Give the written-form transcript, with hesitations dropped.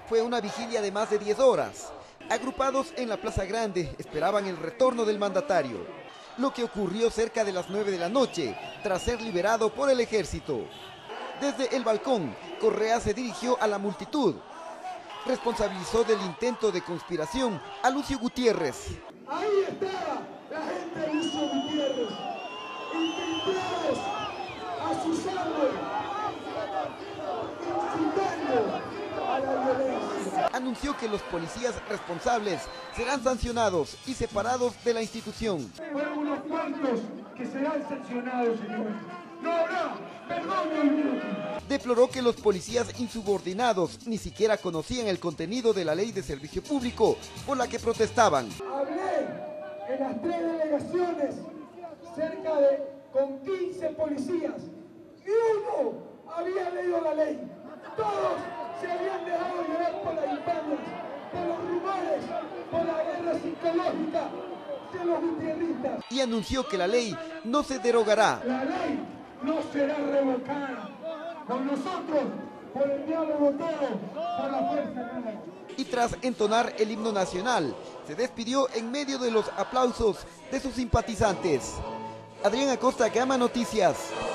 Fue una vigilia de más de 10 horas. Agrupados en la Plaza Grande, esperaban el retorno del mandatario. Lo que ocurrió cerca de las 9 de la noche, tras ser liberado por el ejército. Desde el balcón, Correa se dirigió a la multitud. Responsabilizó del intento de conspiración a Lucio Gutiérrez. Ahí estaba la gente de Lucio Gutiérrez, infiltrados, asusando, incitando a la violencia. Anunció que los policías responsables serán sancionados y separados de la institución. Fueron unos cuantos que serán sancionados, señores. No habrá perdón ni olvido. Deploró que los policías insubordinados ni siquiera conocían el contenido de la ley de servicio público por la que protestaban. Hablé en las 3 delegaciones con 15 policías y uno había leído la ley. Todos se habían dejado llevar por las infamias, por los rumores, por la guerra psicológica de los gutierristas. Y anunció que la ley no se derogará. La ley no será revocada. Con nosotros, por el diálogo todo, por la fuerza armada. Y tras entonar el himno nacional, se despidió en medio de los aplausos de sus simpatizantes. Adrián Acosta, Gama Noticias.